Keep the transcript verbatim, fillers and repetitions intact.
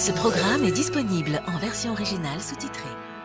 Ce programme est disponible en version originale sous-titrée.